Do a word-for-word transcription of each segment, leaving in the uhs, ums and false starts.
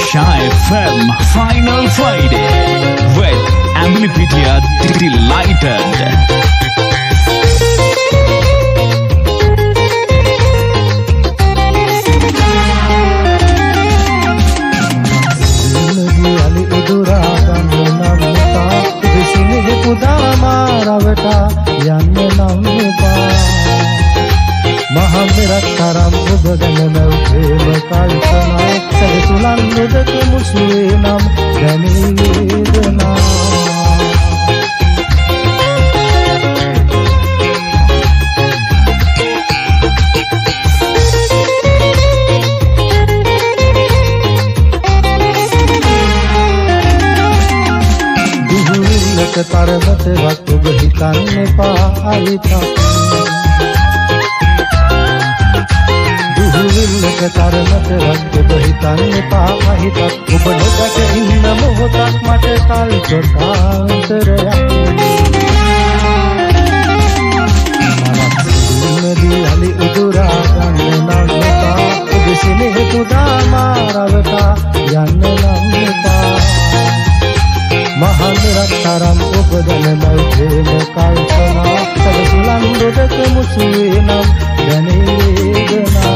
Shy F M Final Friday with Emily Pitya Delighted. Mahamirattaram ubadana uthema kalpana sarisulan nudak musuenam danidana duhulak taramat wat ob hitanne pa alita දුවිල්ලක තරමට රත් ඔබ හිතන්නේ පාහිතත් ඔබ නොදක ඉන්න මොහොතක් මට කල්පකාන්තරයක් මනස්සිනදී අලි උදුරා ගන්න නම් එපා ඔබ සිනෙහ පුදා මාරවතා යන්න නම් එපා මහන්රත් තරම් ඔබ දැනමයි ප්‍රේම කල්පනා සරසුලන් දොඩක මුසුවේ නම් දැනේදනා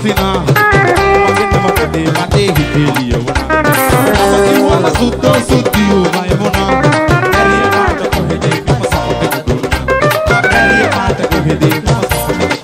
මස්සිනා මගෙනම කඩේ මතේ හිතේ ලියවුණා මම කිව්වම සුද්ධෝ සුද්ධියෝ වයමුණා ඇරිය කාට කොහෙද මම සපතක දුන්නා ඇරිය කාට කොහෙද මම සපතක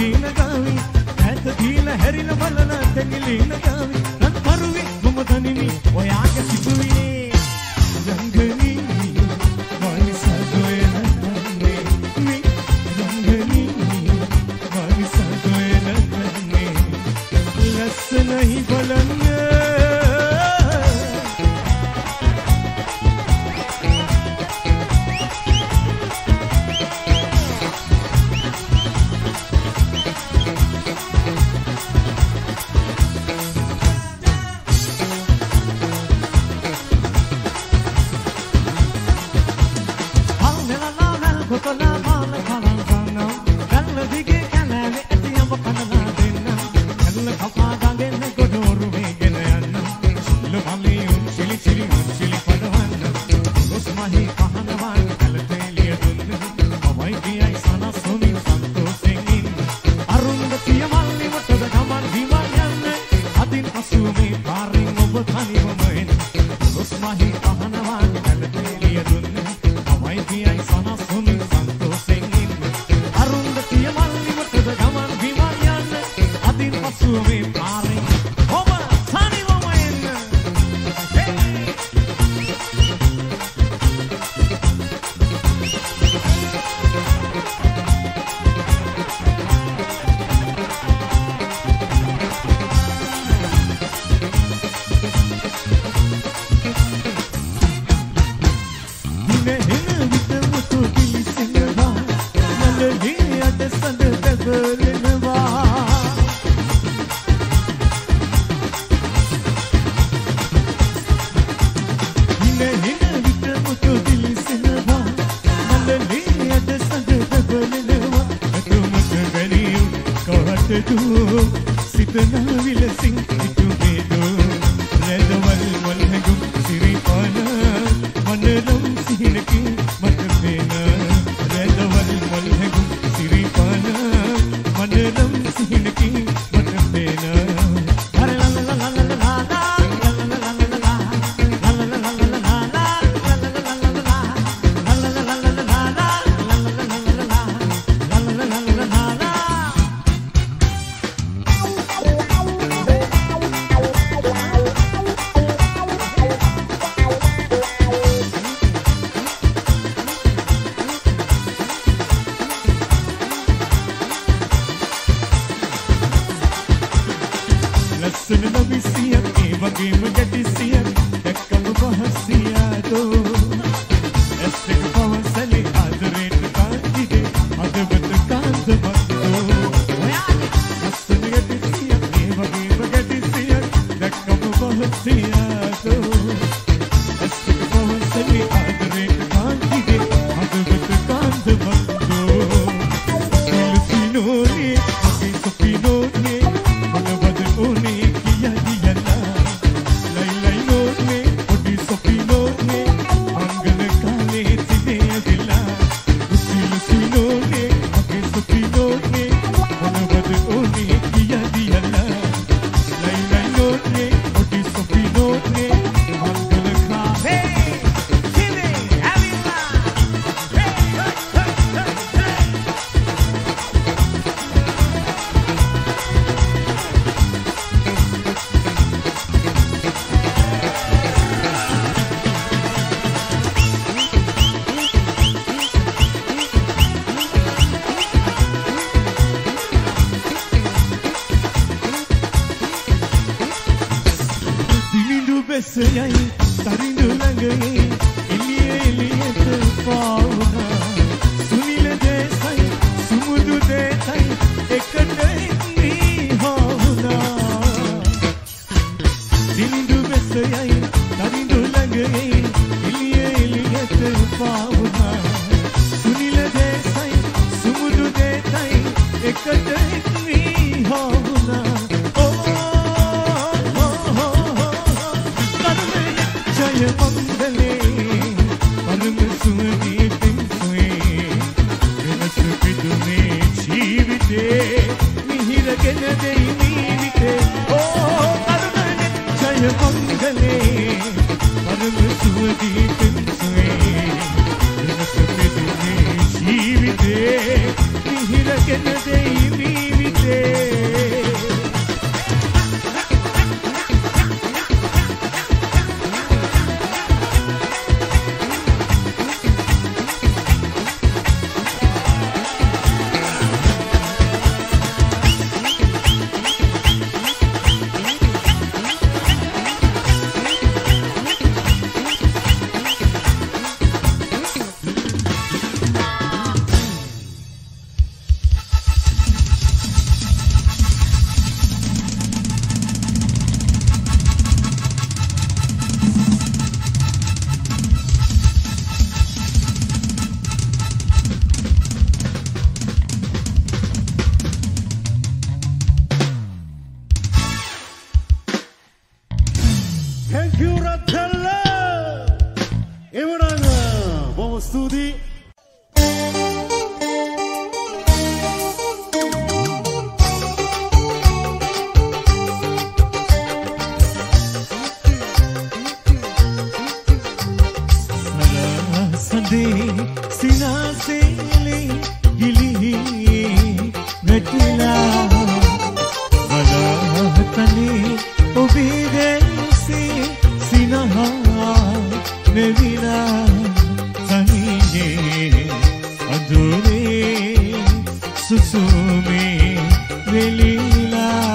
ගීන ගාවි ඇත දීලා හැරින බලන තැඟිලින ගාවි නන් කරුවි මම දනිමි ඔයාගේ සිතුවිලි රංගනි වනිසදොයන නන්නේ මි රංගනි වනිසදොයන නන්නේ ලස්සනයි බලන්න ජීවිතේ මිහිරගෙන දෙයි Thank you Rathella. Evaranga බොහොම ස්තුතියි. සදේ සිනාසෙලි ගිලි වැටිලා වලතනේ ඔබේ දැසේ සිනහා නෙවිලා තනියේ අඳුරේ සුසුමේ වෙලිලා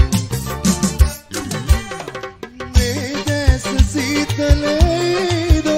Sitale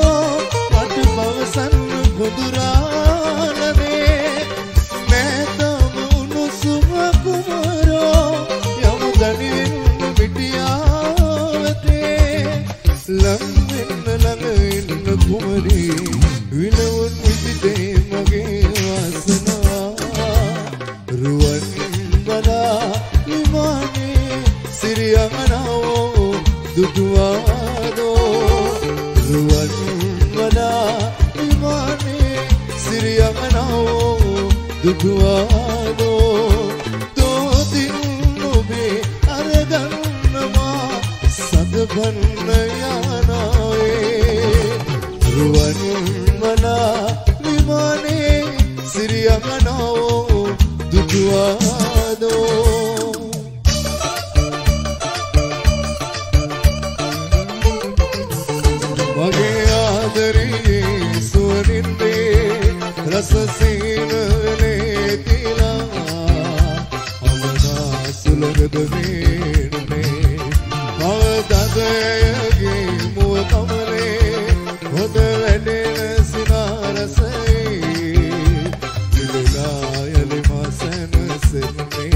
bala limane siriyamanawo duduwado ruwan bala limane siriyamanawo duduwado dotin nobe araganma sadbanna yanae ruwan bala limane siriyamanawo duduwado wage aadare suwarinde rasaseenale tila amana sulagad veenne avadadayage muwa kamare hoda vedena sinarasai dillayale masana senne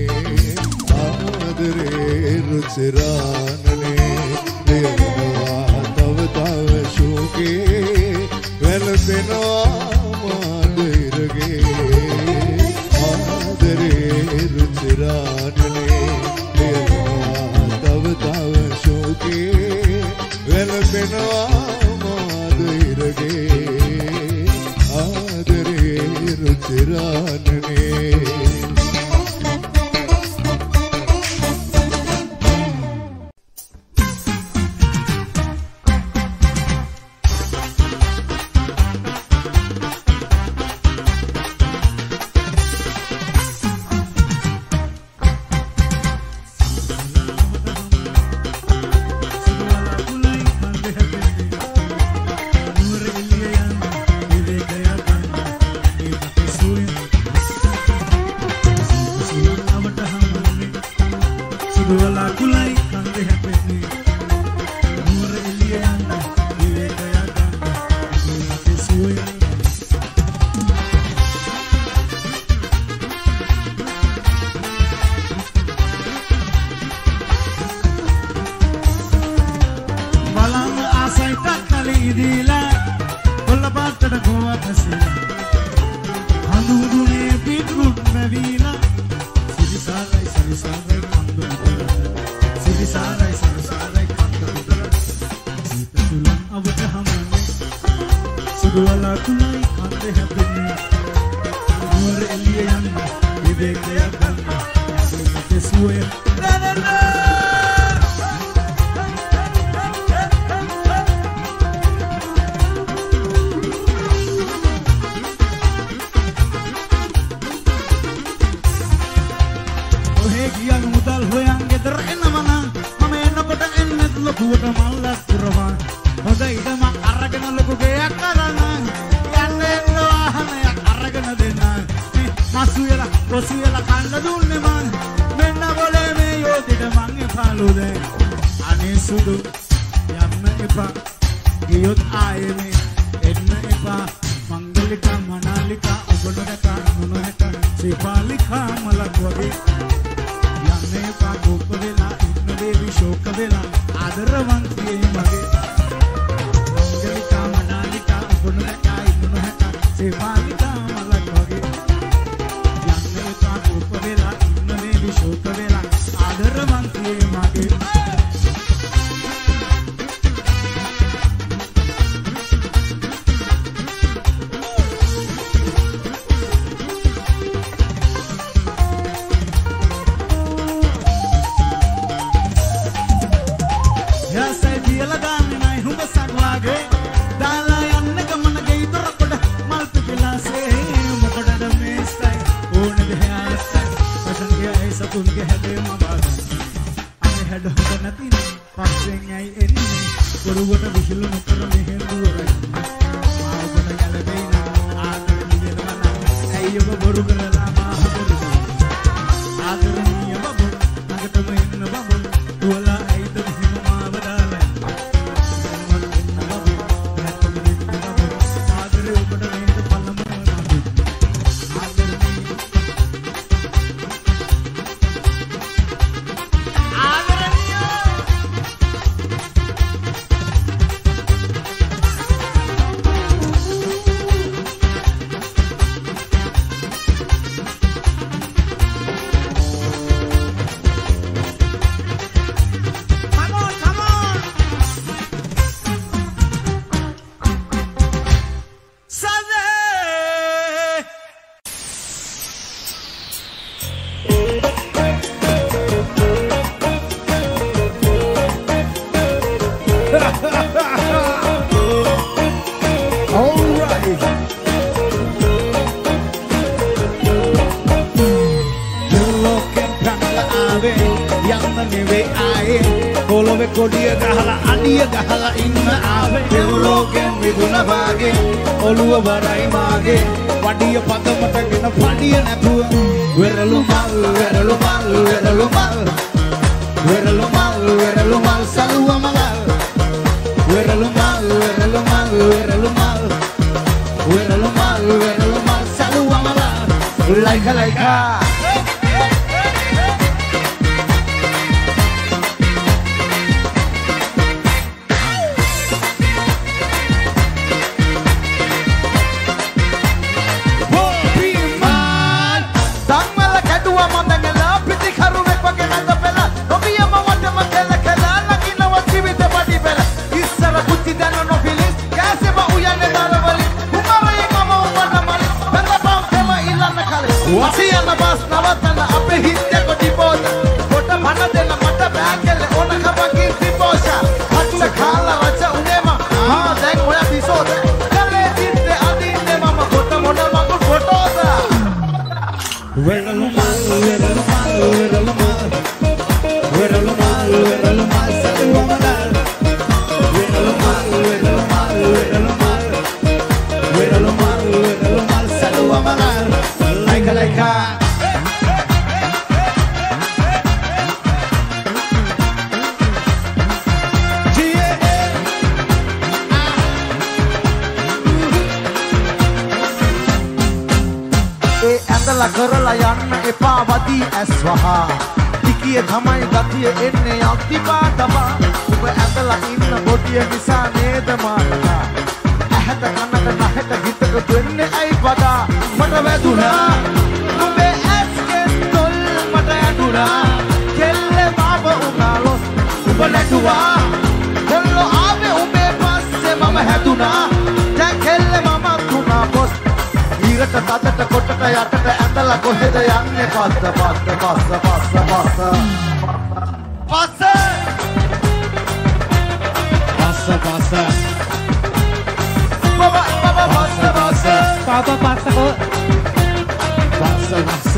aadare ruchiranane dewa tav tav shuke vel beno madirge aadare ruchiranane dewa tav tav shuke vel beno madirge aadare ruchiranane Kolowe kodiya gahala adiya gahala inna aave devuloken miduna waage oluwa warai maage wadiya padamata gena padiya nathuwa weralu mal weralu mal weralu mal weralu mal weralu mal saluwa malal weralu mal weralu mal weralu mal weralu mal weralu mal saluwa malal laika laika කරලා යන්න එපා වදී ඇස් වහා ටිකිය තමයි ගතිය එන්නේ යක්ති පාටමා ඔබ ඇඳලා ඉන්න බොඩිය නිසා නේද මානකා ඇහැට කනට නැහැට හිතට දෙන්නේ ඇයි වදා මට වැදුනා නුඹේ ඇස් කෙස්තොල් මට ඇදුනා කෙල්ල බාබ උනා ලොස් ඔබ නැටුවා කොල්ලෝ ආවේ උඹේ පස්සේ මම හැදුනා දැන් කෙල්ල මම තුනා පොස් ඊරට තදට කොටට යටට ඇඳලා කොහෙද යන්නේ පස්ස පස්ස පස්ස පස්ස පස්ස පස්ස පස්ස පස්ස බබා බබා පස්ස පස්ස බබා පස්ස කො පස්ස පස්ස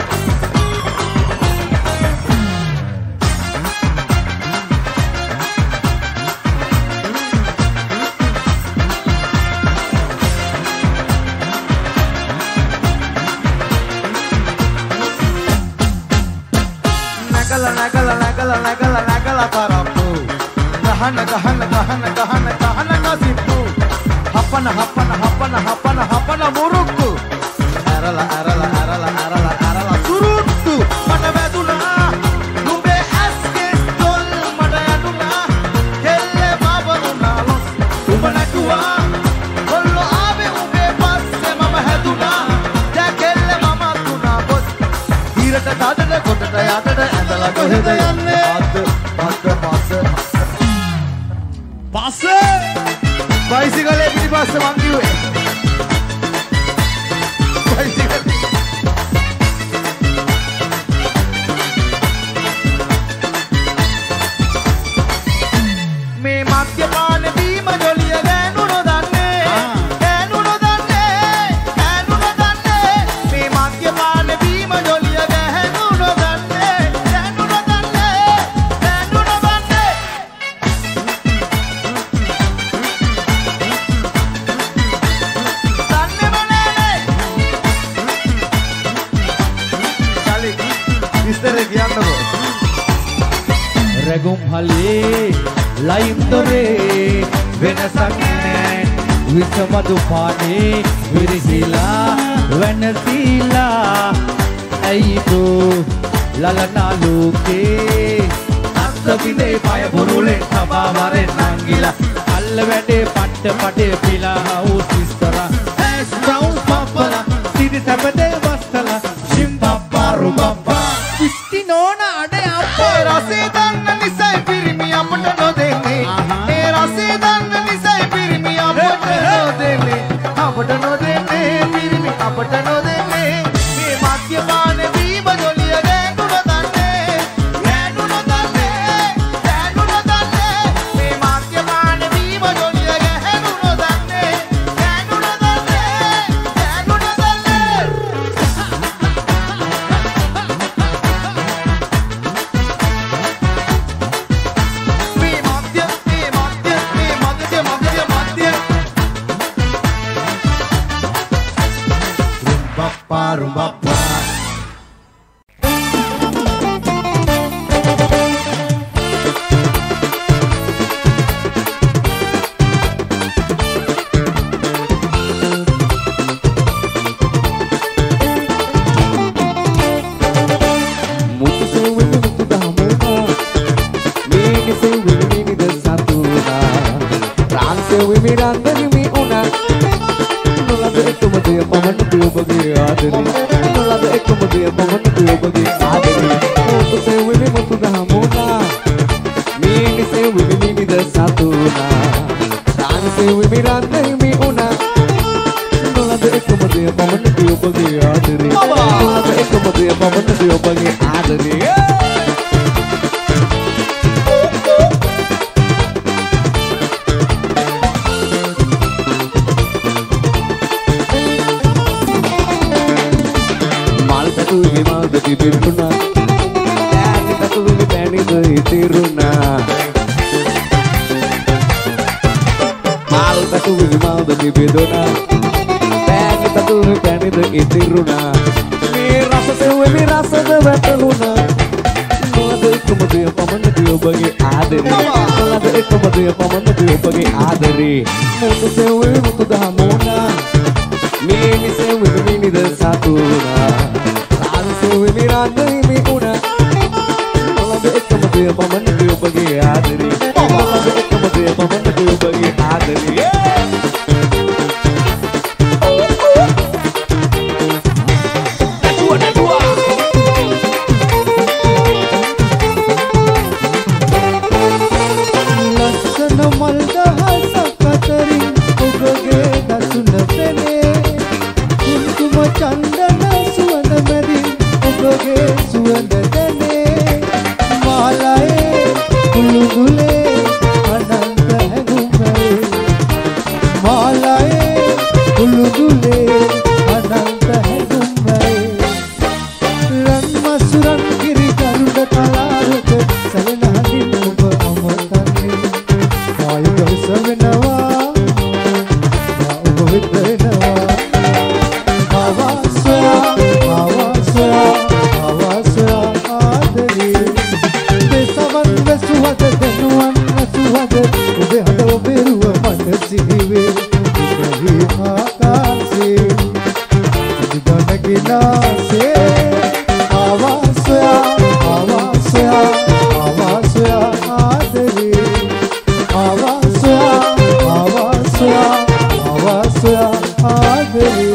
nagala nagala parapu gahana gahana gahana gahana gahana kasipu hapana hapana hapana hapana hapana murukku arala arala arala arala arala suruttu mata veduna numbe aske stol mata yaduna kelle babuna los ubana tuwa kollo ave ube passe mama heduna ja kelle mama tuna bos hirata dadada kotata yadada andala koheda yanne Bicycle පිටි පස්සේ මං කිව්වේ bicycle මේ මද්යපාන බීම ජොලිය ගෑනු නොදන්නේ ගෑනු නොදන්නේ ගෑනු නොදන්නේ මේ මද්යපාන බීම ජොලිය ගෑනු නොදන්නේ ගෑනු නොදන්නේ ගෑනු නොදන්නේ Regum hale laim dore venasak nae visamadu paane virisila venasila aido lalana loke asabide paya burule thama mare nangila alla wede patte pade pila house istara ash brown papala sidi sabade mastala shimbappa rubappa isti nona ade appa rase danna nisai pirimi apata no dene e rase danna nisai pirimi apata no dene apata no dene pirimi apata no dene me madhyapane veema joliya ge පමණක ඔබගේ ආදරේ ඔබ සෙව්වේ මුතු දහමුණා මීනි සෙව්වේ මිනිද සතුනා දාන සෙව්වේ මිරන්නේ මි උනා නොලද එකම දේ පමණක ඔබගේ ආදරේ නොලද එකම දේ පමණක ඔබගේ ආදරේ Malbati biruna, Dani tatuli bani doi tiruna. Malbati malbati biruna, Dani tatuli bani doi tiruna. Mi rasa sewe mi rasa de beteluna. Nolade ikumade pamana diyo bagi adere. Nolade ikumade pamana diyo bagi adere. Mutu sewe mutu dahamuna. Mini sewe mini de satuna. Sewe mirandai mi una Nolade ekam dea pamana diyo bagi adere Nolade ekam dea pamana diyo bagi adere Dua dan dua Lasana malda hasa katari Ogage dasuna pene Kunkuma chandana suwana meri Ogage suwana dene Malaye kulugule ananta hegumai Malaye kulugule ananta hegumai Ran masuran giri garuda talaruk salena din oba amatani Kayu savenawa ma oba vidrenawa Hawa soya hawa soya hawa soya adari Desavan vesuhad denuan vesuhad ube hado beruwa manasive Ubehi akase Diganagina se Hawa soya hawa soya hawa soya adari Hawa soya hawa soya hawa soya adari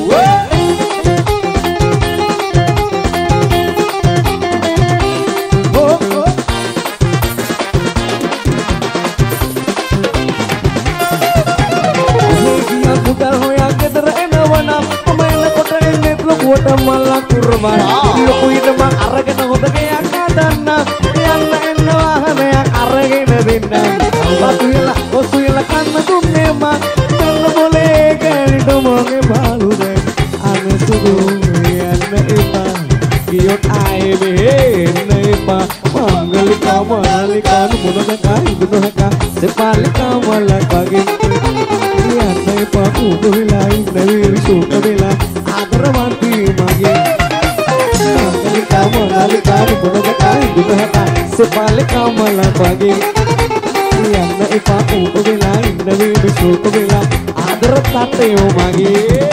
Kuota malah kurban, luku itu mak arge na hoda kaya kadana, yang na enna wahana yang arge na dinam. Batuila, osuila kan madumne ma, jangan boleh kali domonge balu deh. Ane sudu yang na ipa, giot ai be na ipa, mangalika mangalika numono kai dunohaka, sepalika malak bagi. Yang na ipa kudu bilai, na wiri suka bilai. Adarawanti magi Mangalika mangalika numono kai dunohaka, sepalika malak bagi. Yang na ipa kudu bilai, na wiri suka bilai. Adarat yo magi.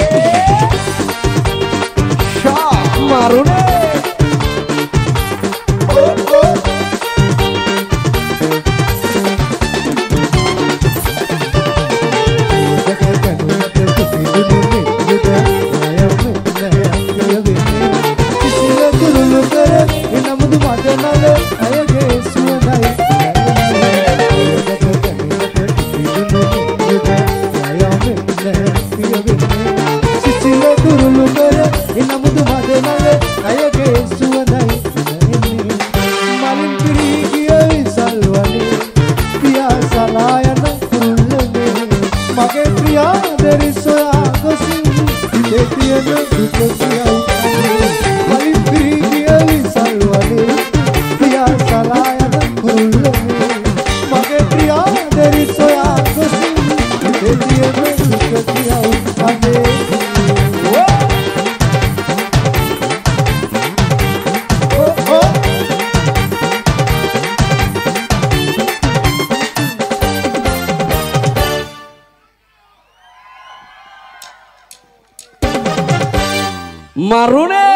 Marune Marune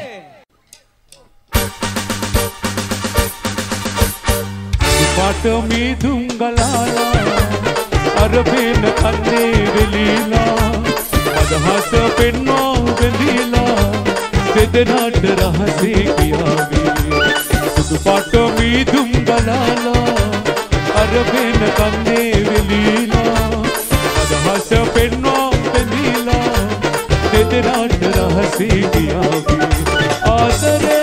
Sipat midung galala Arabin kanne velila Adhas penno vendila දෙදෙනාට රහසේ කියාවේ සුදු පාට මීදුම් ගලාලා අර වෙන කන්දේ වෙලීලා අදහස පෙන්වා පෙනීලා දෙදෙනාට රහසේ කියාවේ ආදරේ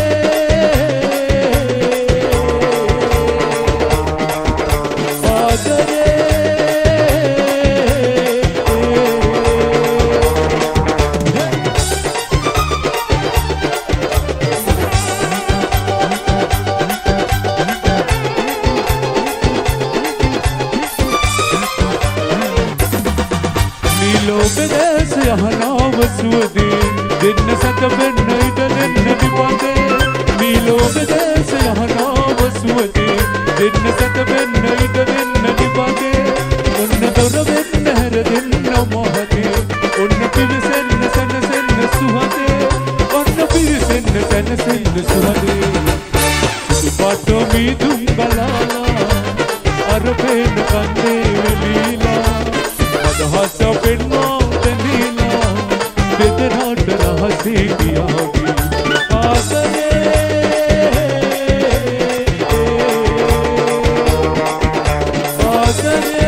දෙන්න සැක වෙන්න ඉඩ දෙන්න විපදේ මේ ලෝක දේශය හනාව සුවදේ දෙන්න සැක වෙන්න ඉඩ දෙන්න විපදේ ඔන්න දොර වෙන්න හැර දෙන්න මොහොතේ ඔන්න පිවිසෙන්න සැනසෙන්න සුහදේ ඔන්න පිවිසෙන්න සැනසෙන්න සුහදේ සුදු පාට මීදුම් ගලාලා අර පේන කන්දේ වෙලීලා අදහස පෙන්වා දෙනීලා දෙදෙනාට රහසේ කියාවේ ආදරේ ආදරේ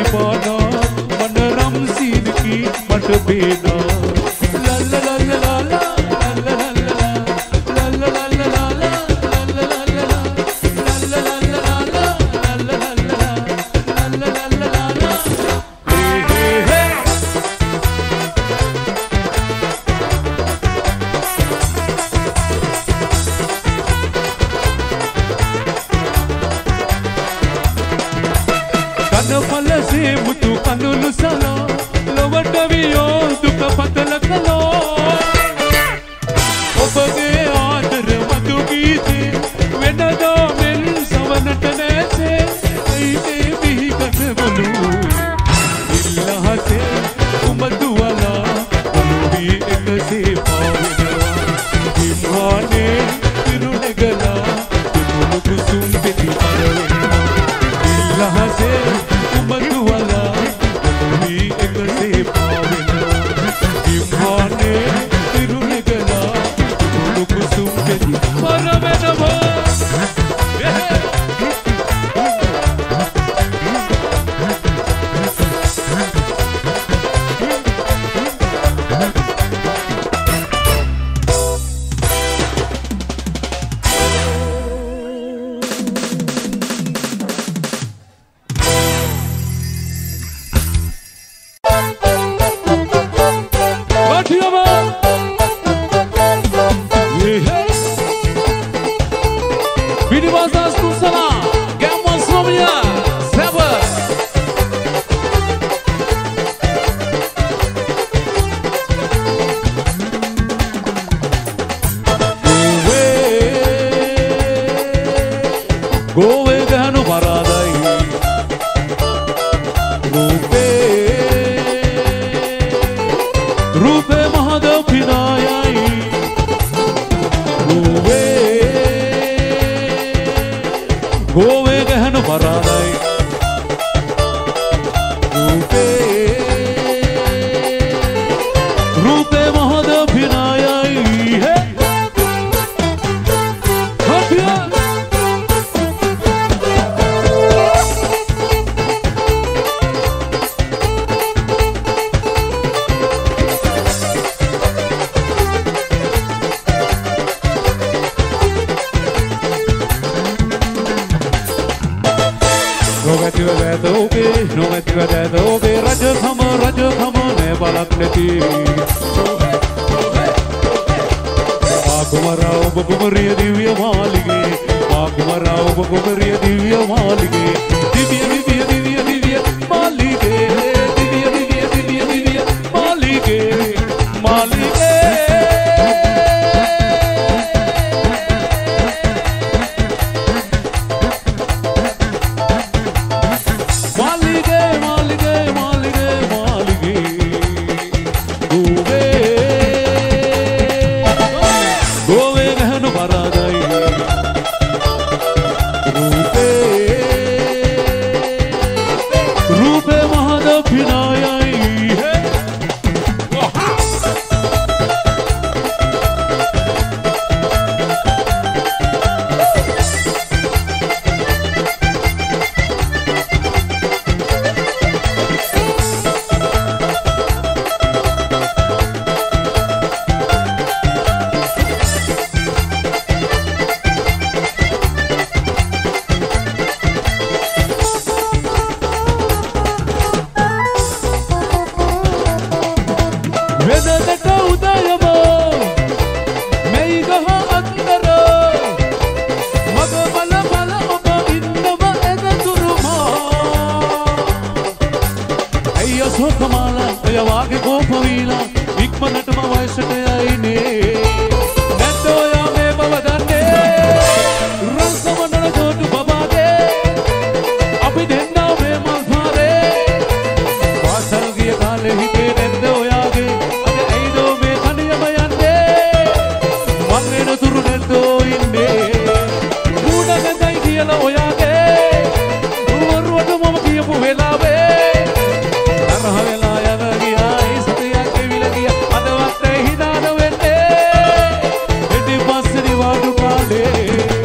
दीवाना मन रम सीन की मट बेना ला ला ला ला ला ला ला ला ला ला ला ला ला ला मुतु कनुलु सलो लोवटवियो दुख पतल कलो ඔබගේ ආදර මතු ගීතේ වෙනදා මෙන් සවනට නැසේ ඇයි මේ පිහිකට බොලු ඉල්ලහසේ උඹ දුවලා ඔළුවේ එකසේ පාවෙනවා හිමානේ පිරුණගලා දුමුණු කුසුම් පෙති පරවෙනවා ඉල්ලහසේ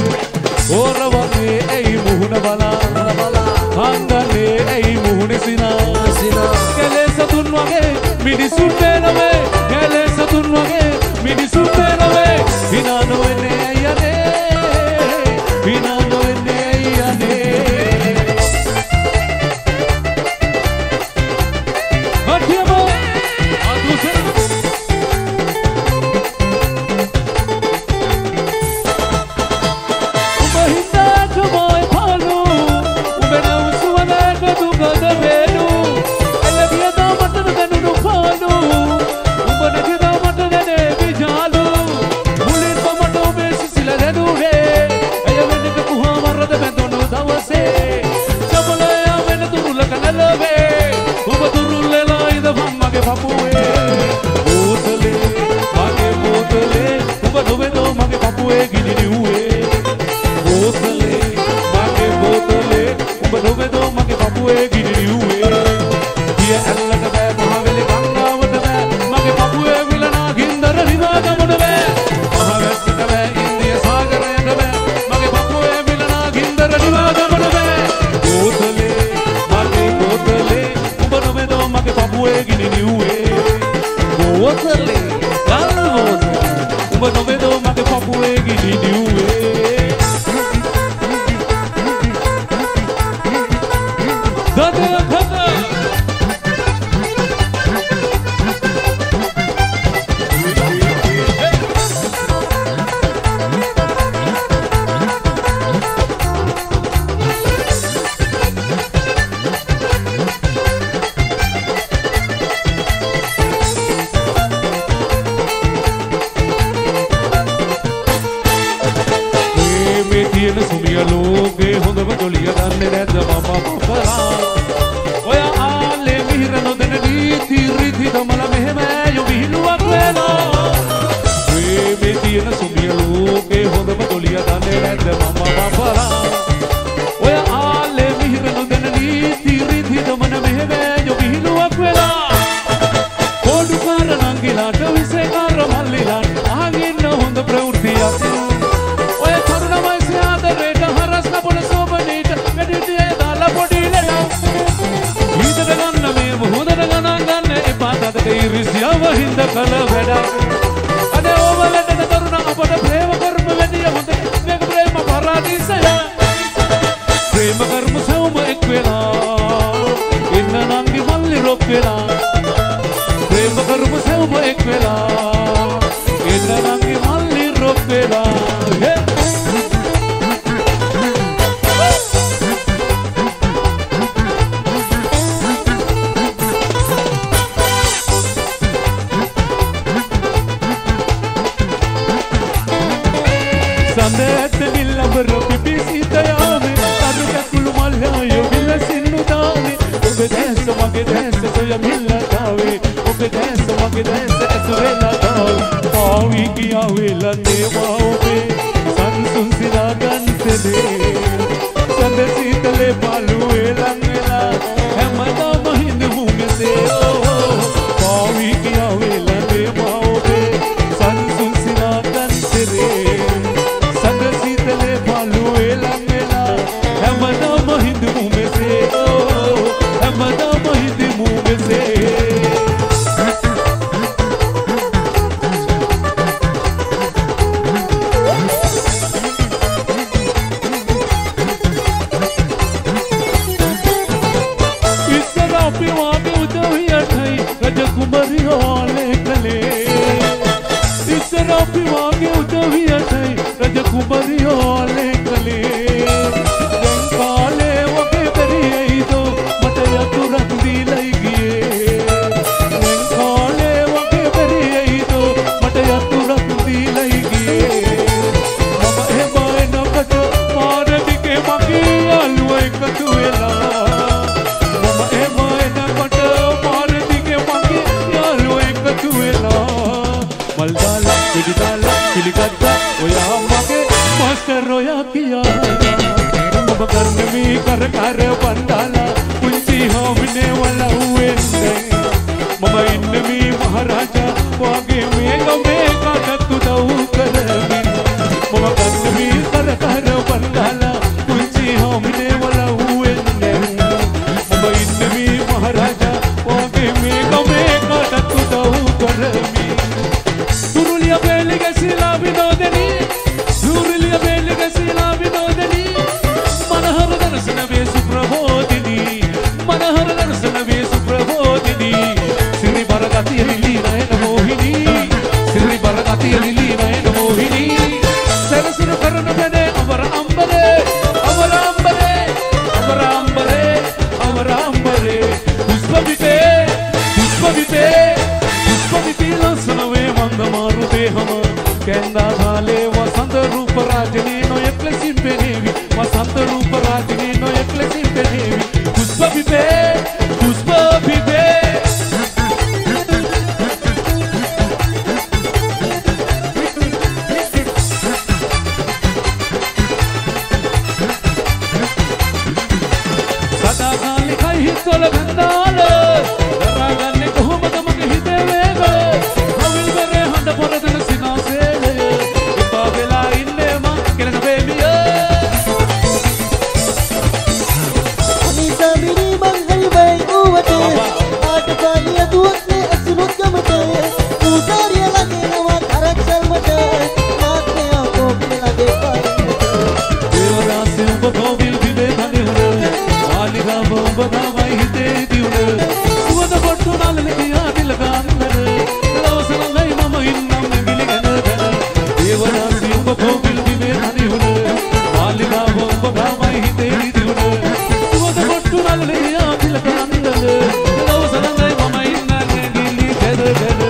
Hangale ei muhune sina මිනිසුන් වෙනවේ කැලේ සතුන් වගේ මිනිසුන් වෙනවේ හිනා නොවෙන්නේ ඇයි අනේ හිනා නොවෙන්නේ ඇයි අනේ අධ්‍යම අදුසන උඹ හින්දා තුමයි පාලු උඹ නම් සුවඳට දුකද වේලු එළවිය දාමට දැනුණු පාලු උඹ නැති දාමට දැනේ විජාලු මුලින්ම මට ඔබේ සිසිල දැනුනේ එය වෙනක පුහා වරද බැඳුණු දවසේ සබලයා වෙන දුරුලක නැලවේ උඹ දුරුල්ලලා ඉඳපන් මගේ පපුවේ බෝතලේ මගේ බෝතලේ උඹ නොවේදෝ මගේ පපුවේ ගිනි නිව්වේ බෝතලේ මගේ බෝතලේ උඹ නොවේදෝ මගේ පපුවේ ගිනි නිව්වේ දිය ඇල්ලට බෑ මහවැලි ගංගාවට බෑ මගේ පපුවේ විලනා ගින්දර නිදාගමන බෑ මහවැස්සට බෑ ඉන්දිය සාගරයට බෑ මගේ පපුවේ විලනා ගින්දර නිදාගමන බෑ බෝතලේ මගේ බෝතලේ උඹ නොවේදෝ මගේ පපුවේ ගිනි නිව්වේ බෝතලේ ගල් බෝතලේ උඹ නොවේදෝ මගේ පපුවේ ගිනි නිව්වේ දදය කත මේ තියෙන සුමිය ලෝකේ හොඳම ජොලිය දන්නේ නැද්ද මම පපරා ඔය ආලේ මිහිර නොදෙන නීති රීති දමල මෙහෙම යු විහිළුවක් වෙලා මේ තියෙන සුමිය ලෝකේ හොඳම ජොලිය දන්නේ නැද්ද මම පපරා ඔය ආලේ මිහිර නොදෙන නීති රීති දමන මෙහෙම යු විහිළුවක් වෙලා කොඩුකාර නංගිලාට විසේකාර මල්ලිලාට අහගින්න හොඳ ප්‍රවෘත්තියක් ඉරිසියාව හින්ද කල වැඩක් අනේ ඕවලට තරුණ අපට ප්‍රේම කර්ම වැඩිය හොඳ මේක ප්‍රේම පරාදීසය ප්‍රේම කර්ම සවම එක් වෙලා ඉන්න නංගි මල්ලි රොක් වෙලා ප්‍රේම කර්ම සවම එක් වෙලා ඉන්න නංගි මල්ලි රොක් වෙලා Sandete millabro pipisi tayame aruka kulmalaya vilasinu dane obe dance mage dance soya milla dawe obe dance mage dance asvela dawe pawi kiya vela deva obe sansun sila ganse de sandesi tale palu elangela hamada mahind mume se pawi kiya vela deva obe sansun sila ganse de Sitale palu elangela hamada mahind mume se oh hamada mahind mume se isra piwa ke udawiya thai rajakumari ole kale isra piwa ke udawiya thai rajakumari ole kale gangale wage beriyido mata yaturak dilai giye gangale wage beriyido mata yaturak dilai giye mama hemay nakata maradike mage aluwa ekatu wela mama hemay nakata maradike mage aluwa ekatu wela maldala pididala pilikadda oya mage master roya kiya mama karne mi kar kar bandala kunchi homne wala huende mama inne mi maharaja wage me game ka tu dau karbi mama karne mi kar kar bandala kunchi homne wala huende mama inne mi maharaja wage me game ka tu කෝවිල් විවේ තනිවුන මාලිගාව ඔබ තමයි හිතේ දියුන සුවඳ පොට්ටු නළලියා දිල ගන්නද ලෝසනයි මම ඉන්නම් ගිලිගෙන දන දේවදාසි ඔබ කෝවිල් විවේ තනිවුන මාලිගාව ඔබ තමයි හිතේ දියුන සුවඳ පොට්ටු නළලියා දිල ගන්නද ලෝසනයි මම ඉන්නම් ගිලිගෙන දන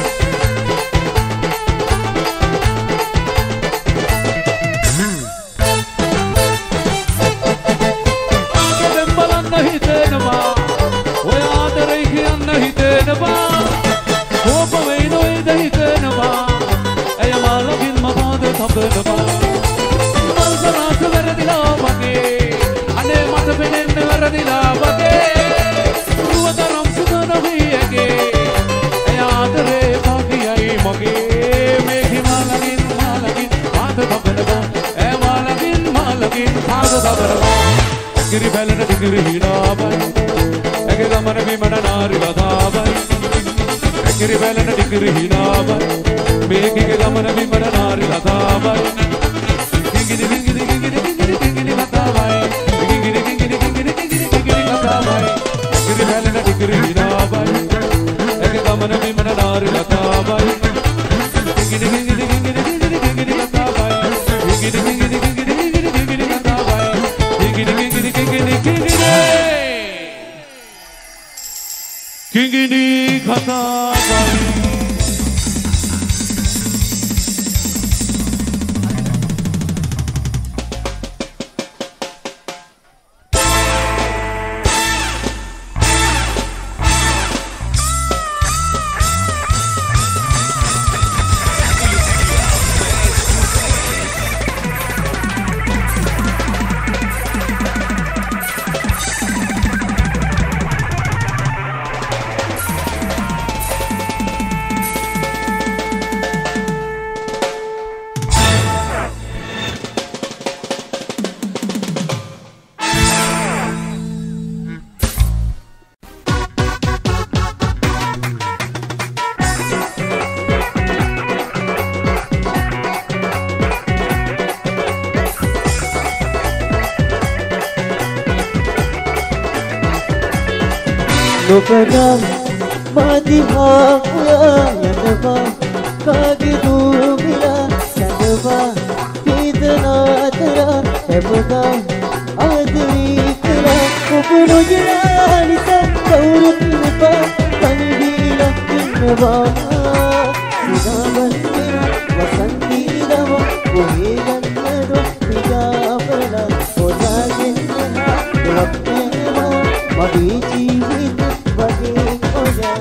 Giri bellana digiri hinabai ege gamana bimana nari ladabai giri bellana digiri hinabai mege gamana bimana nari ladabai gingiri gingiri gingiri gingiri gingiri ladabai gingiri gingiri gingiri gingiri gingiri ladabai giri bellana digiri hinabai ege gamana bimana nari ladabai gingiri gingiri gingiri gingiri gingiri ladabai gingiri gingiri gingiri gingiri gingiri ladabai gingiri gingiri Kingini kata kali Lokanam madiha ya yanva kagidu mila yanva kidna tera hebda adri kala kupno jani sa kaurut pa tanhila kinva sidavandira vasanti dava kohe gannado pijavana ojagenna lapneva magi jeevit Bagi ojan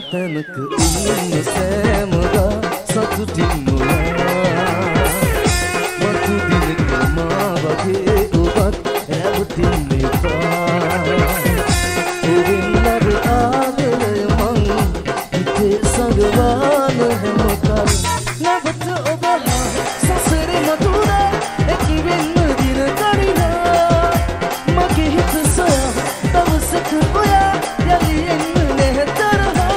තැනක ඉන්න සෑමදා සතුටින් මුලා මතු දිනක මා වගේ ඔබත් ඇවතින්න එපා ඔබෙන්නද ආදරය මං හිතේ සඟවාන හැමකල් නැවත ඔබ හා සසරේ මතුරා එකිවෙන්න දින කරිනා මගේ හිත සොයා දවසක ඔයා යලි එන්න නැහැ තරහා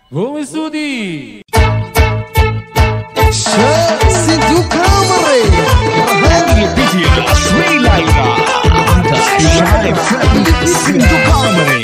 බොහොම ස්තුතියි. සින්දු කාමරේ Emily Pitya Sri Lanka. Fantastic live from Sindhu Kamare.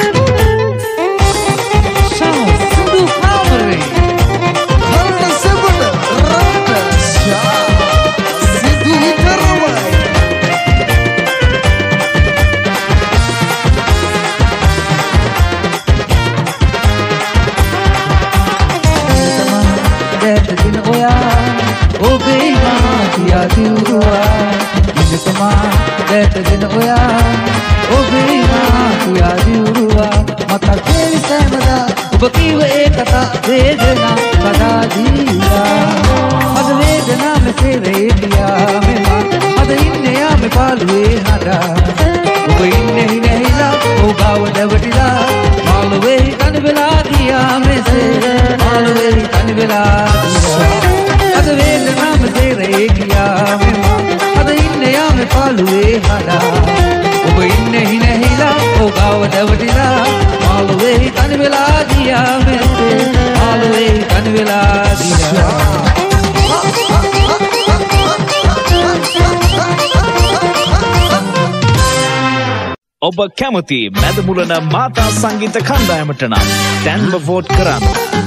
Simple ඇතගෙන ඔයා ඔබේ මාතුයා දියුරුවා මතක් වේවි සෑමදා ඔබ කීව ඒ කතා වේදනා කඩා දීලා අද වේදනා මෙසේ වේදියා මෙමා අද ඉන්නේ යාමේ පාළුවේ හදා ඔබ ඉන්නේ නැහිලා ඔබව දැවටිලා මාළුවේ කන වෙලා ගියා මෙසේ මාළුවේ කන වෙලා ගියා අද වේදනා මෙසේ වේදියා මෙමා අද ඉන්නේ යාමේ පාළුවේ හදා ඔබ ඉන්නේ නැහිලා ඔබව දැවටිලා මාළුවේ කන වෙලා ගියා මෙසේ මාළුවේ කන වෙලා ගියා ඔබ කැමති මැදමුලන මාතා සංගීත කණ්ඩායමට නම් දැන්ම වෝට් කරන්න.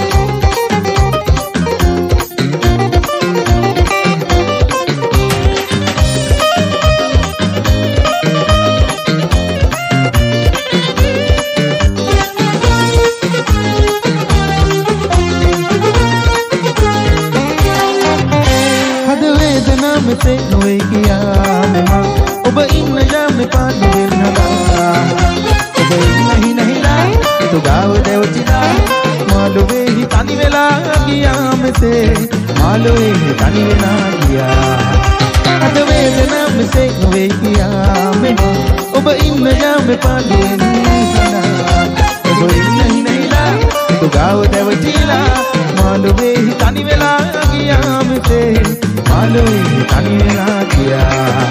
හද වේදනා මෙසේ නොවේ කියා මෙමා ඔබ ඉන්න යාමේ පාළුවේ නලා ඔබ ඉන්න හිනහිලා තු ගාව දෙවචිලා මාළුවේ තනි වෙලා ගියා මෙසේ මාළුවේ තනි වෙලා ගියා හද වේදනා මෙසේ නොවේ කියා මෙමා ඔබ ඉන්න යාමේ පාළුවේ නලා ඔබ ඉන්න හිනහිලා තු ගාව දෙවචිලා මාළුවේ තනි වෙලා ගියා මෙසේ මාළුවේ තනි වෙලා ගියා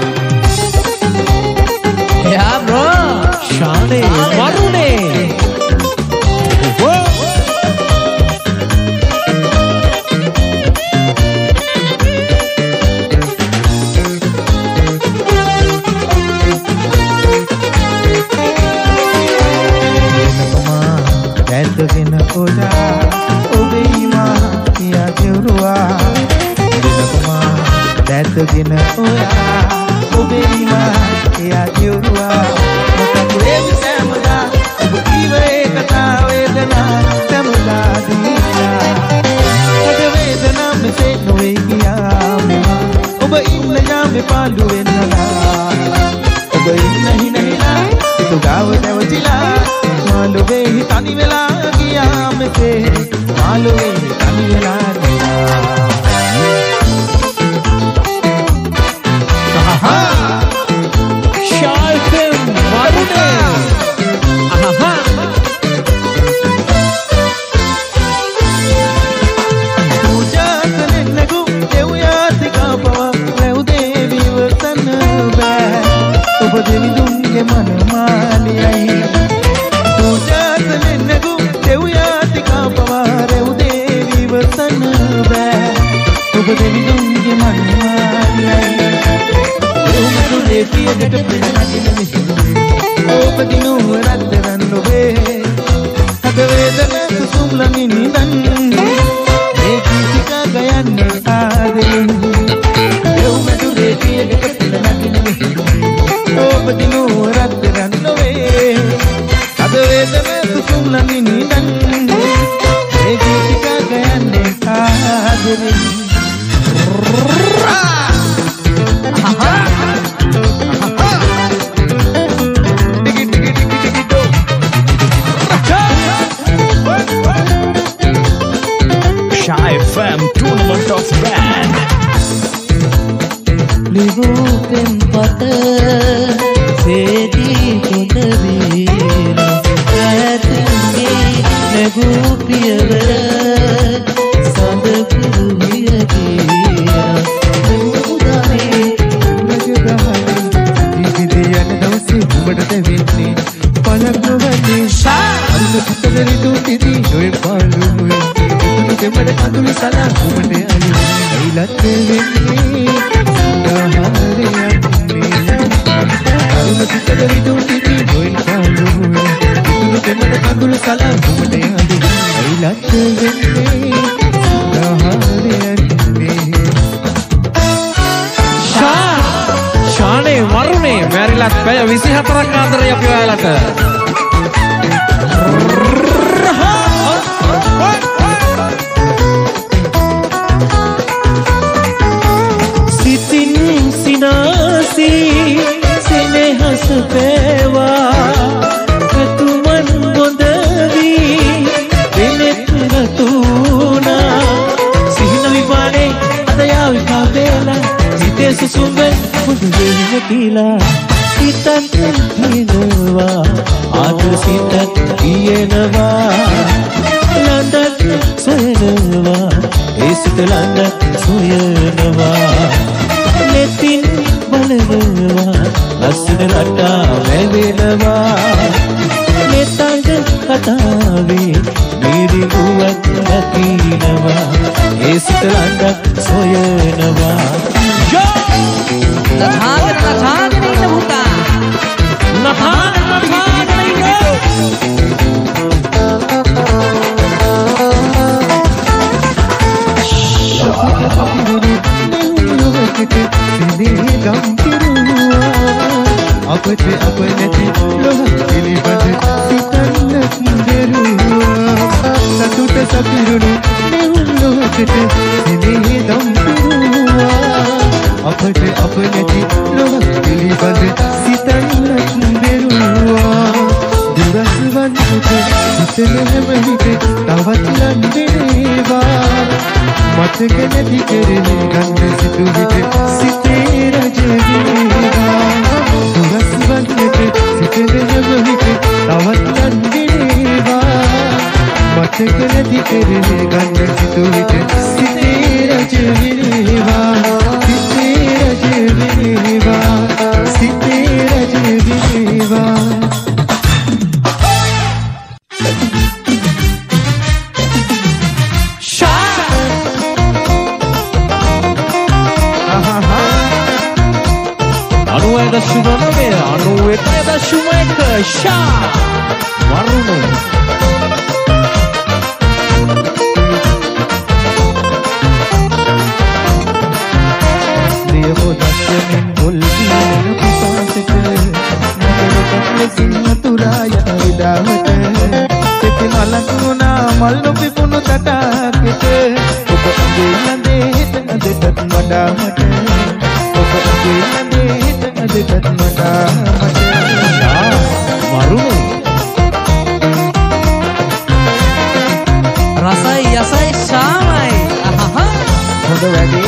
Yeah, bro. Shane, Varune. Whoa. දැල්ගෙන ඔයා ඔබේ මා කියා දෙවරුවා දිනකමා දැල්ගෙන ඔයා ඔබේ මා කියා දෙවරුවා මතක් වේවි සෑමදා ඔබ කීවේ කතා වේදනා සෑමදා දීලා අද වේදනා මෙසේ නොවේ කියා මෙමා ඔබ ඉන්න යාමේ පාළුවේ නලා ඔබ ඉන්න හිනහිලා තු ගාව දැවතිලා මාළුවේ තනි වෙලා ගියා මෙසේ මාළුවේ තනි වෙලා ගියා Shalfem Varune. Aha. पूजा करने लगूं देव याद का पवा रेव देवी वतन बे उब देवी दूंगे मन माली आई पूजा करने लगूं देव याद का पवा रेव देवी वतन बे उब देवी दूंगे मन माली आई देव देवी अगट पिना दिने ඔබ දිනු රත් රන්නෝවේ හද වේදනා කුසුම්ල නිනිදන් මේ කීක ගයන්නේ ආදෙන් දෙව්මතු දෙවියක පිළලා දිනේ ඔබ දිනු රත් රන්නෝවේ හද වේදනා කුසුම්ල නිනිදන් මේ කීක ගයන්නේ ආදෙන් Shy F M Tournament of Band. Libuken pata sedi kondavira Katunge nagu piyavara Sandaku hiyagira Nudame නජදහයි දිදියන දවසේ උඹට දෙවෙන්නේ පලක්වන්නේ අන්න පිටදරි දුතිදි ඔය පාළුවේ ඉතුරු දෙමඩ කඳුළු සලා උඹට අලි ඇයිලත් වෙන්නේ සුදාහරයක් නේ අන්න පිටදරි දුතිදි ඔය පාළුවේ ඉතුරු දෙමඩ කඳුළු සලා උඹට අලි ඇයිලත් වෙන්නේ සුදාහරයක් නේ Shane Varune. මැරිලත් පැය විසිහතරක් ආතරයි අපි ඔයාලට. සිතින් සිනාසී හිතේ සුසුඹේ පුදු වෙන්න කියලා සිතක් තියෙනවා ආදර සිතක් තියෙනවා ලඳක් සොයනවා ඒ සිත ලඳක් සොයනවා නෙතින් බලනවා ලස්සන රටා වැවෙනවා නෙතඟ කතාවේ නිරිගුවක් නැතිනවා ඒ සිත ලඳක් සොයනවා නථාගෙන නථාගෙන ඉන්න පුතා නථාගෙන නථාගෙන ඉන්න අපට අප නැති ලොහ පිළිබඳ සිතන්නත් දෙරුවා සතුට සපිරුණු නෙවුම් ලොහකට සිනේ දම් පිරුවා අපට අප නැති ලොහ පිළිබඳ සිතන්නත් දෙරුවා දුරස් වන්නට සිතන හැම විට තවත් ලන්දේවා මතක නැති කරේ ගන්න සිතු විට සිතේ රජවේවා දුරස් වන්නට සිතන හැම විට තවත් ලන්දේවා මතක නැති කරේ ගන්න සිතු විට සිතේ රජවේවා සිතේ රජවේවා සිතේ රජවේවා Shumaname anu ekada shumeka sha waruno Devo dasyamin bulbina pusasete nagaratle sinnaturaya vidamate tete malakuna malnu pipunu tatakete oba angelande adetat madamate oba angelande adetat madamate waruno rasai yasai shamai ahaha hoda wadi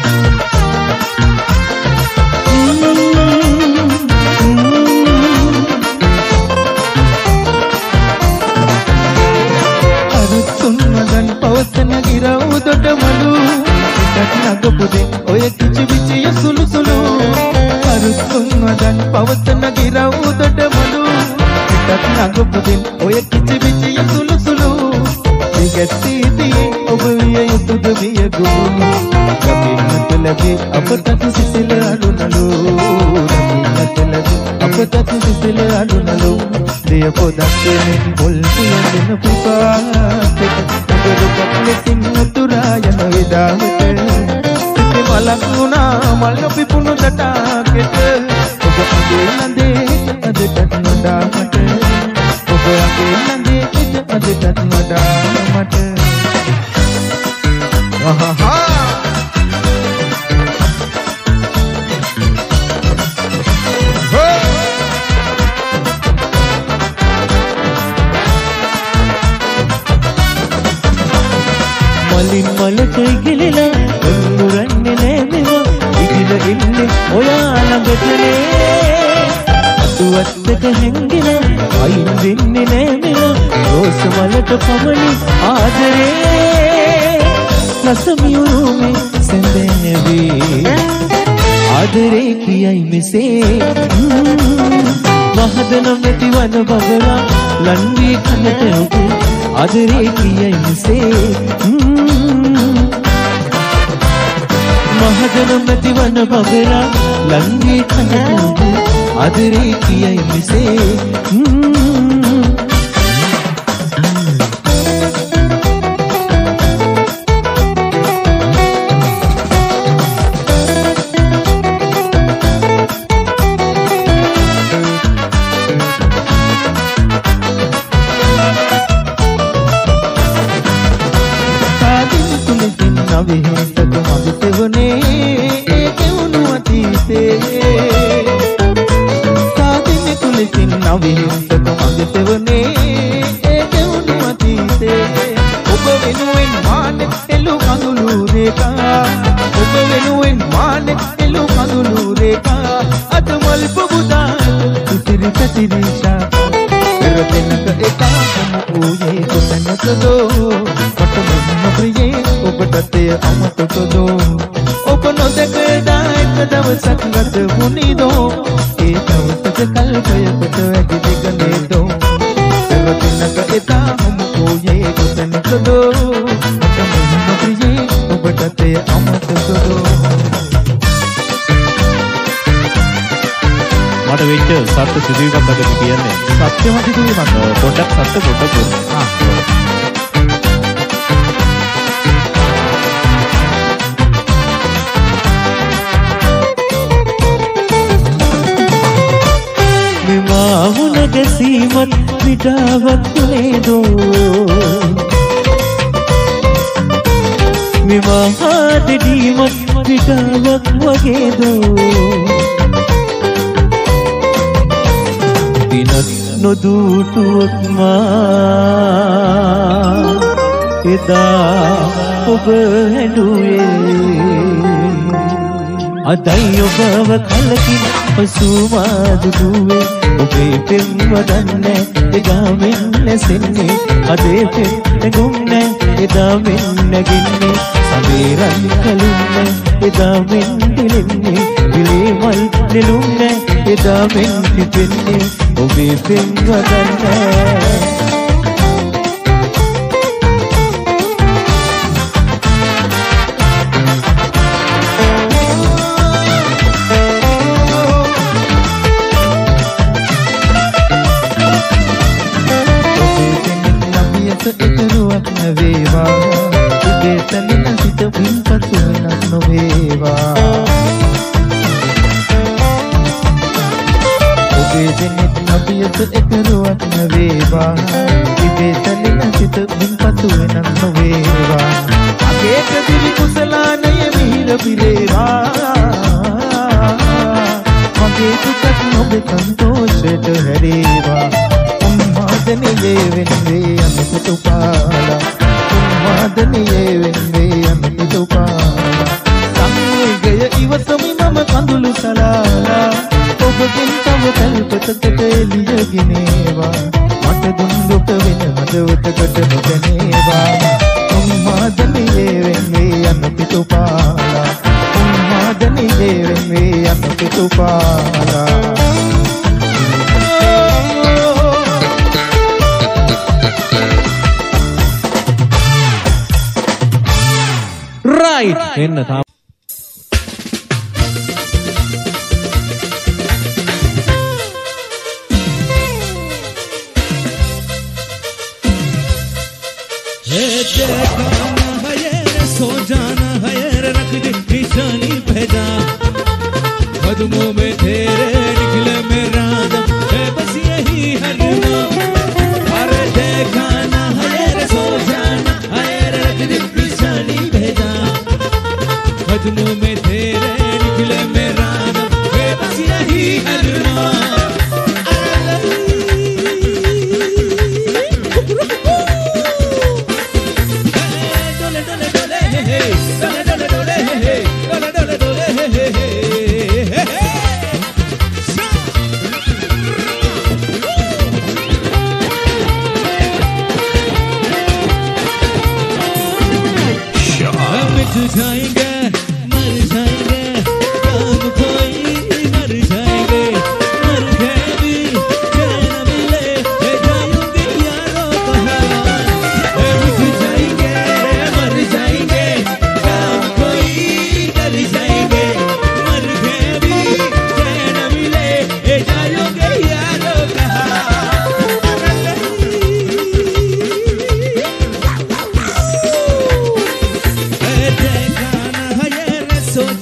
aruttunnadan pawasana giraw dodamalu itat nagapude oya kichi bichi sulu sulu aruttunnadan pawasana giraw dodamalu itat nagapude oya kichi bichi sulu sulu digatti obawiya yutud miya gulu kabinat labi apatat sisila alunalu kabinat labi apatat sisila alunalu dia podakkene bulpuyan pupaate nagaratle sinnaturaya vidamate site malakuna malnu pipunu datakete oba angelande adetat nadamate oba angelande adetat nadamate ahaha malin malakay gilila unnuranne nemewa igila ille oya langatane atuwattaka hengila ayin wenne nemewa rose malaka pamani aadare nasamiyume sendevi aadare kiyai mise mahadana meti wan babala lanvi kanate ugu aadare kiyai mise mahadana meti wan babala lanvi kanate ugu aadare kiyai mise විහිංසක මදිතවනේ ඒ කෙවුණු අතීතේ සාදින කුලසින් නවිහිංසක මදිතවනේ ඒ කෙවුණු අතීතේ ඔබ වෙනුවෙන් මානෙ එළු කඳුළු රේඛා ඔබ වෙනුවෙන් මානෙ එළු කඳුළු රේඛා අත මල් පුබුදාට ඉතිරි පැතිරීෂා පෙර දෙනක එකා හමු ඌයේ කොතැනකදෝ මට මොන ප්‍රියේ ඔබට එය අමතකදෝ ඔබ නොදැක එදා එක දවසක් ගත වුණිදෝ ඒ දවසක කල්පයකට වැඩි දෙක නේදෝ පෙර දෙනක එදා හමු ඌයේ කොතැනකදෝ මට මොන ප්‍රියේ ඔබට එය අමතකදෝ මට වෙච්ච සත්‍ය සිදුවීමක් අද කියන්නේ සත්‍යම සිදුවීමක් පොඩ්ඩක් සත්‍ය පොඩ්ඩක් ආ විවාහුන ගැසීමත් විඩාවක් නේදෝ විවාහ දෙදීමත් විඩාවක් වගේදෝ දිනක් නොදුටුවක් මා එදා ඔබ හැඬුවේ අදයි ඔබව කලකින් පසුමාදුදුවේ ඔබේ පෙම්ව දන්නේ එදා මෙන් නැසෙන්නේ අදේ පෙම් නැගුන්නේ එදා මෙන් නැගින්නේ සමීරන් කලුන්නේ එදා මෙන් දිලින්නේ විලේ මල් නෙළුන්නේ එදා මෙන් පිපෙන්නේ ඔබේ පෙම්ව දන්නේ එකරුවක් නවේවා ඉබේ තනින සිත පින්පසු වෙනස් නොවේවා ඔබේ දෙනෙත් නබියත එකරුවක් නවේවා ඉබේ තනින සිත පින්පසු වෙනස් නොවේවා අගේක දිවි කුසලානය මිහිර පිරේවා මගේ දුකත් නොබේ සන්තෝෂයට හැරේවා උන්මාදනයේ වෙන්නේ අමිතු පාලා උන්මාදනයේ වෙන්නේ අමිතු පාලා සංවේගය ඉවසමි මම කඳුළු සලාලා ඔබගෙන් තව කල්පතකට එළිය ගෙනේවා මට දුන් දුක වෙන හදවතකට නොදැනේවා උන්මාදනයේ වෙන්නේ අමිතු පාලා උන්මාදනයේ වෙන්නේ අමිතු පාලා එන්න තාම है देखना है ये सो जाना है रख दे निशानी भेजा कदमों में तेरे निकले मेरा दम है बस यही हरना अरे देखना है ये सो जाना है रख दे निशानी भेजा कदमों में तेरे निकले मेरा दम है बस यही हरना मिट जाएंगे मर जाएंगे काम कोई मर जाएंगे मर गए भी चैन मिले जाऊंगी यारों कहाँ मिट जाएंगे मर जाएंगे काम कोई डर जाएंगे मर गए भी चैन मिले जाऊंगे यारों कहाँ so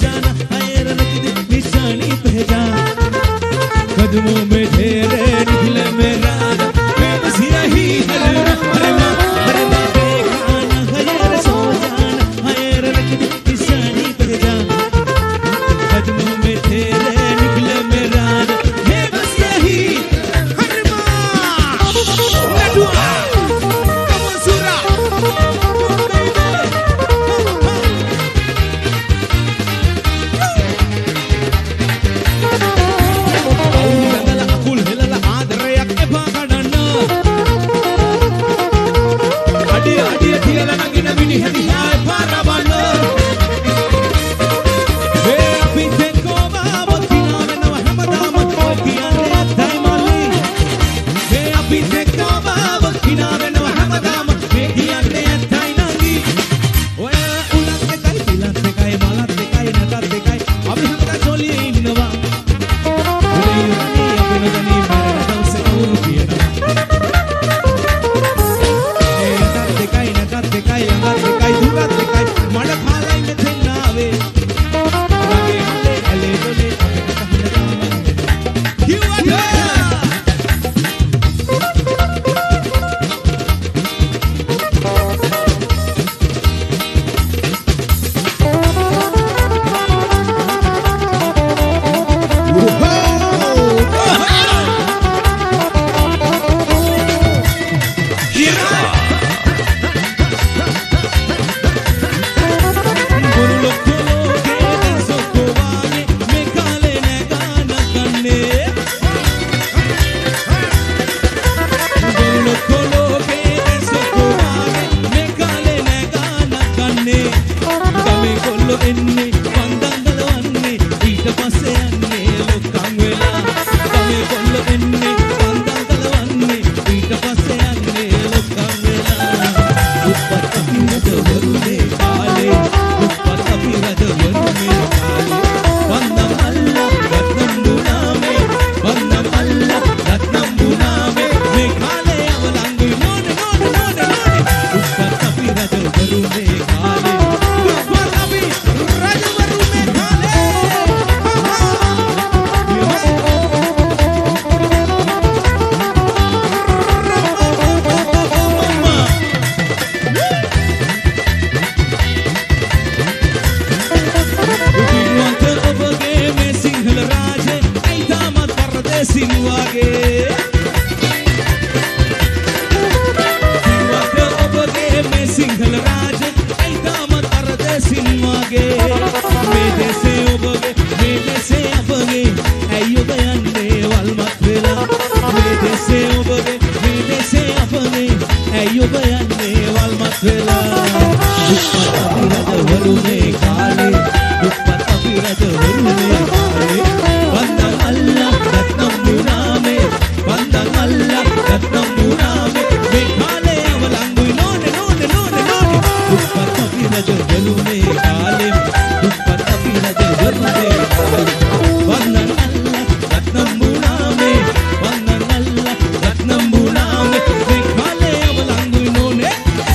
ඔබ යන්නේ වල්මත් වෙලා දුප්පත් අපි රජවරු මේ කාලේ දුප්පත් අපි රජවරු මේ කාලේ වන්දන් අල්ලා රත්නම් මුනාමේ වන්දන් අල්ලා රත්නම් මුනාමේ මේ කාලේ අවලංගුයි නෝනේ නෝනේ නෝනේ නෝනේ දුප්පත් අපි රජවරු මේ කාලේ දුප්පත් අපි රජවරු මේ කාලේ වන්දන් අල්ලා රත්නම් මුනාමේ වන්දන් අල්ලා රත්නම් මුනාමේ මේ කාලේ අවලංගුයි නෝනේ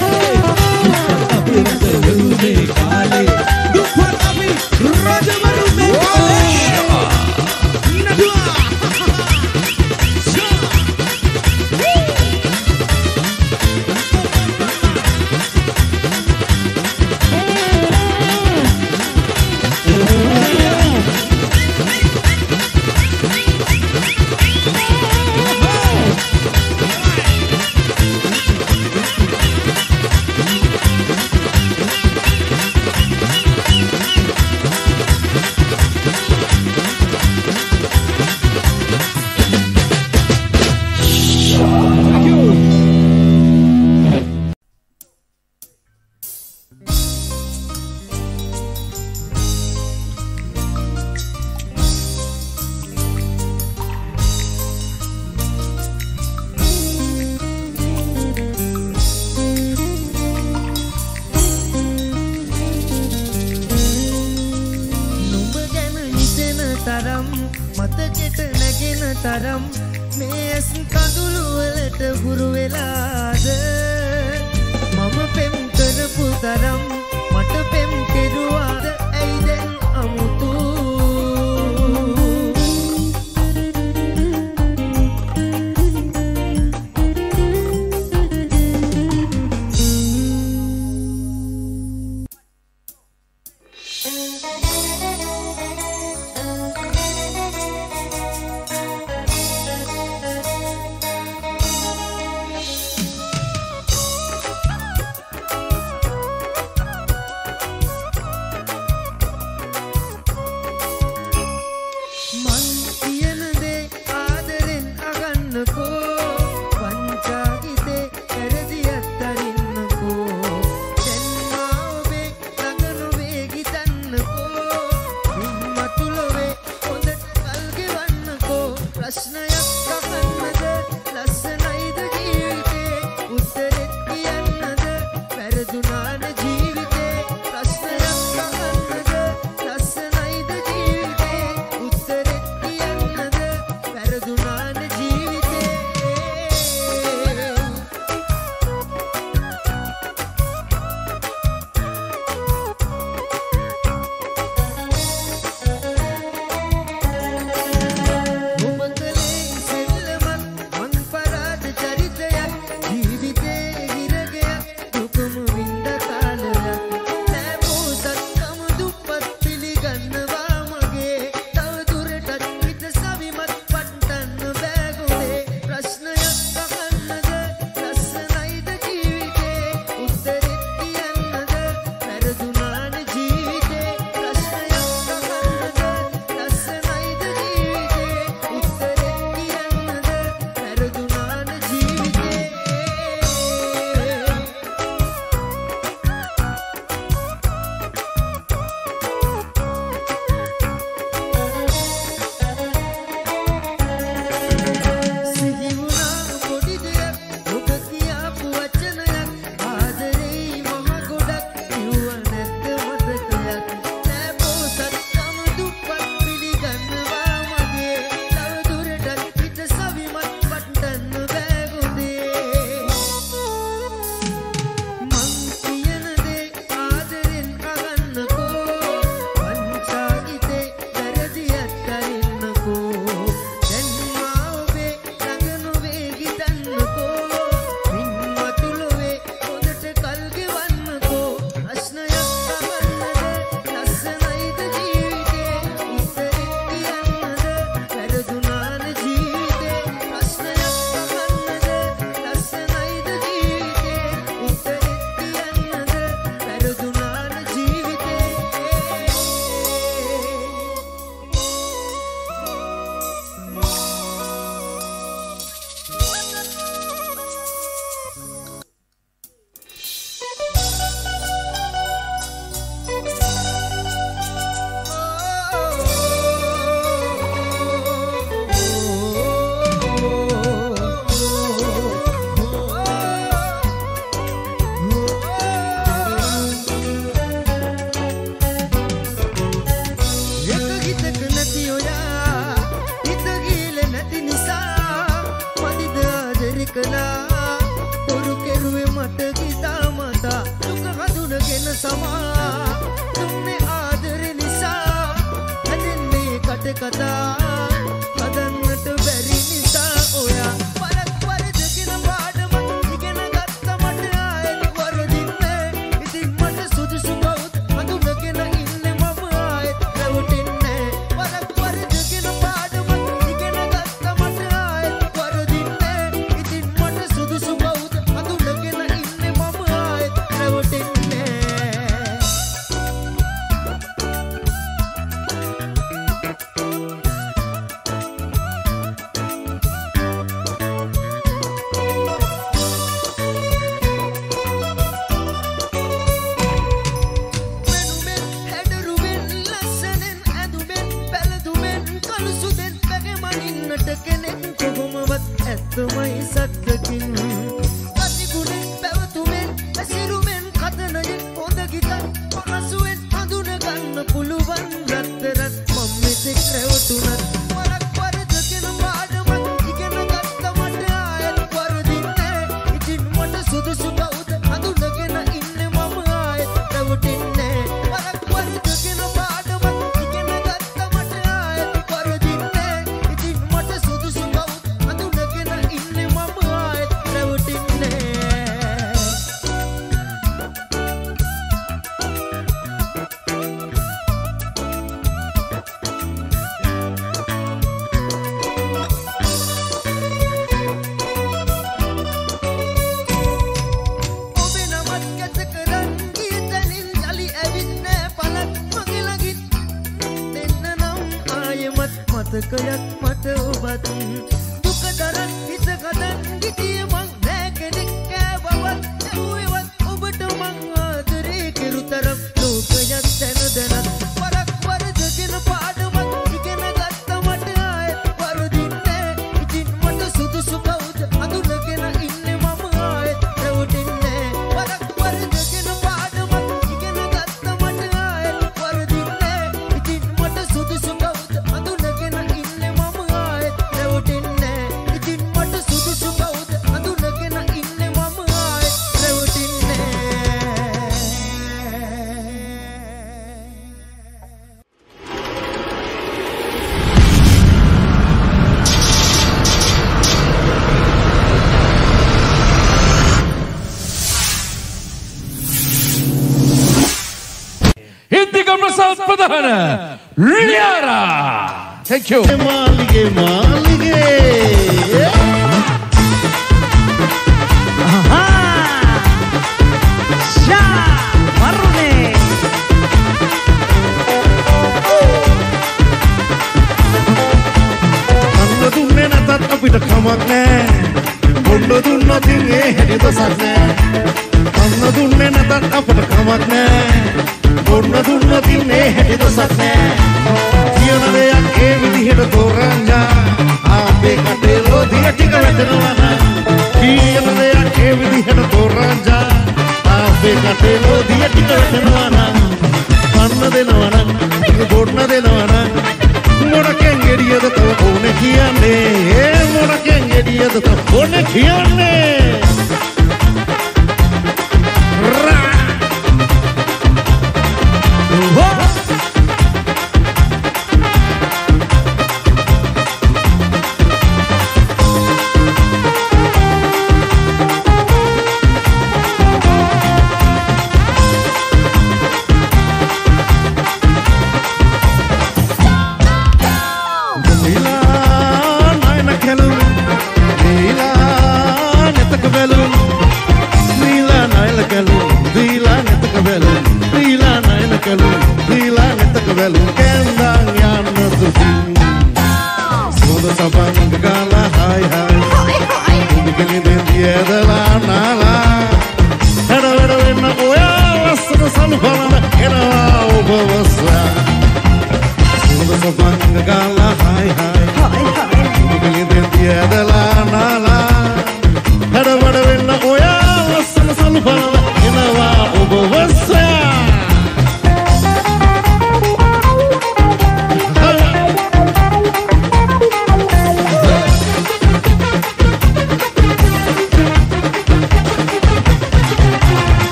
දුප්පත් අපි රජවරු මේ කාලේ දුප්පත් අපි රජවරු මේ කාලේ Oh මතකයක් මට ඔබත් දුක දරත් හිත ගදන් ගිටිය මං නෑ කෙනෙක් කෑවවත් ඇහුවෙවත් ඔබට මං ආදරේ කෙරුතරම් ලෝකයක් දැන දැනත් වරක් වරදගෙන පාඩමක් ඉගෙන ගත්ත මට ආයෙත් වරදින්නේ ඉතින් මට සුදුසු කවුද අඳුනගෙන ඉන්නේ මම ආයෙත් රැවටෙන්නේ වරක් වරදගෙන පාඩමක් ඉගෙන ගත්ත මට ආයෙත් වරදින්නේ ඉතින් මට සුදුසු කවුද අඳුනගෙන ඉන්නේ මම ආයෙත් රැවටෙන්නේ ඉතින් මට සුදුසු කවුද අඳුනගෙන ඉන්නේ මම ආයෙත් රැවටෙන්නේ Indica Prasad Pradhana Liara. Thank you. මාලිගේ මාලිගේ අන්න දුන්නේ නැතත් අපිට කමක් නෑ බොන්න දුන්නත් ඒ හැටි දසක් නෑ අන්න දුන්නේ නැතත් අපිට කමක් නෑ බොන්න දුන්නත් ඒ හැටි දසක් නෑ කියන දෙයක් ඒ විදිහට තෝරන්නා අපේ කටේ ලෝදිය ටික වැටෙනවා නම් කියන දෙයක් ඒ විදිහට තෝරන්නා අපේ කටේ ලෝදිය ටික වැටෙනවා නම් පන්න දෙනවා නම් බොන්න දෙනවා නම් මොනකෙන් ගෙඩියද තව ඕනේ කියන්නේ මොනකෙන් ගෙඩියද තව ඕනේ කියන්නේ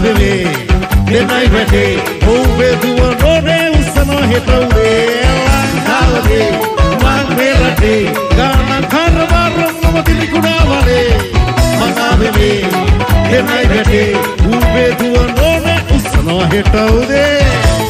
මනාවෙලේ දෙන්නයි වැටේ ඔව්වේ දුවනෝනේ උස්සන හෙට උදේ ලංකාවේ මං මේ රටේ ගාන කරවරම තිලිකුණා වලේ මනාවෙලේ දෙන්නයි වැටේ ඔව්වේ දුවනෝනේ උස්සන හෙට උදේ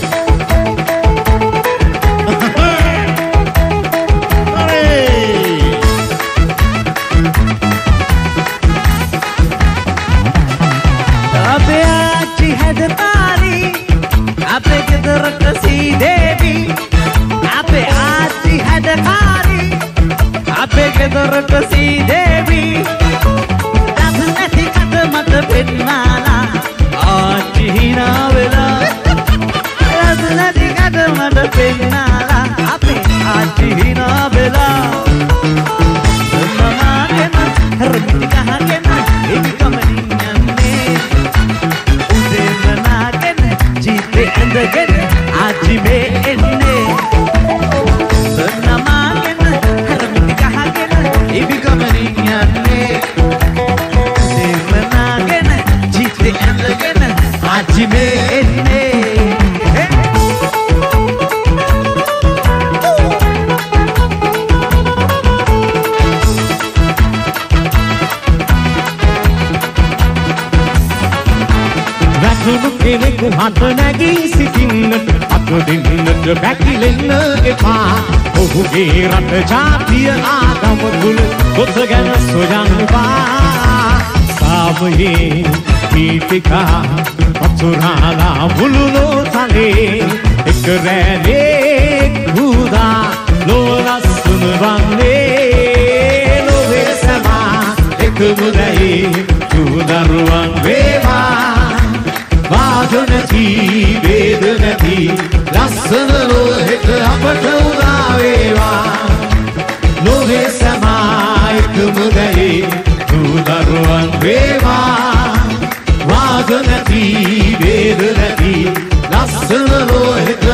Dorot si Devi, das neti kat mat penmala, aaj hina vela. Das neti kat mat penmala, ape aaj hina vela. Mama kena, rati kaha kena, ebi kamaniyanne. Ude mana kena, jeete andgen, aaj me enne. Mama kena, rati kaha kena. Ibi kamaniyanne devanagen jeete andgen aaj me enne වැටුණු කෙනෙකු හට නැගී සිටින්නට අත දෙන්නට පැකිලෙන්න එපා ඔහුගේ රට ජාතිය ආගම තුල පොත ගැන සොයන්පා සාමයේ පීතිකා අතුරාලා මුළුනෝ තලේ එක රැළේ හුදා ලෝරස්සුන වන්නේ ලෝවේ සමා එක මුදයි දුදරුවන් වේවා වාදනති වේදනති ලස්සන ලෝහෙට අපට උදා වේවා ලෝහේ සමායක මුදයි දුදරුවන් වේවා වාදනති වේදනති ලස්සන ලෝහෙට